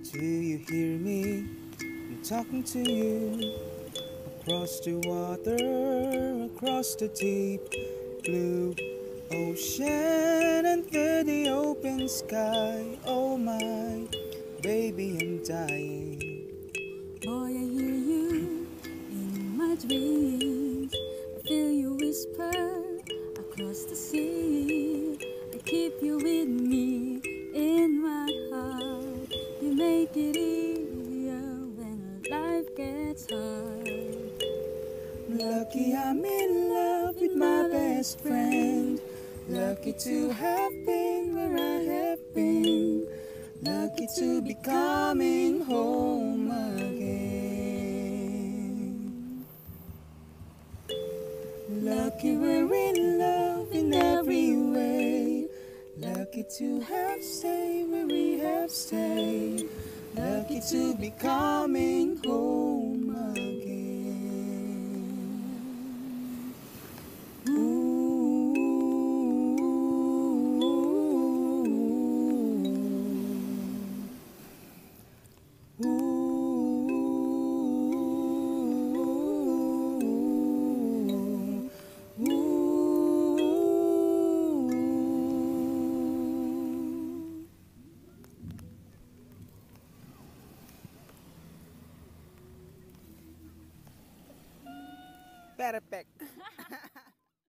Do you hear me? I'm talking to you. Across the water, across the deep blue ocean, under the open sky. Oh my, baby, I'm dying. Boy, I hear you in my dreams. I feel you whisper across the sea. I keep you with me in my heart. You make it easier when life gets hard. Lucky I'm in love with my best friend. Lucky to have been where I have been. Lucky to be coming home again. Lucky we're in love in every way. Lucky to have stayed where we have stayed. Lucky to be coming home again. Ooh, ooh, ooh. Perfect.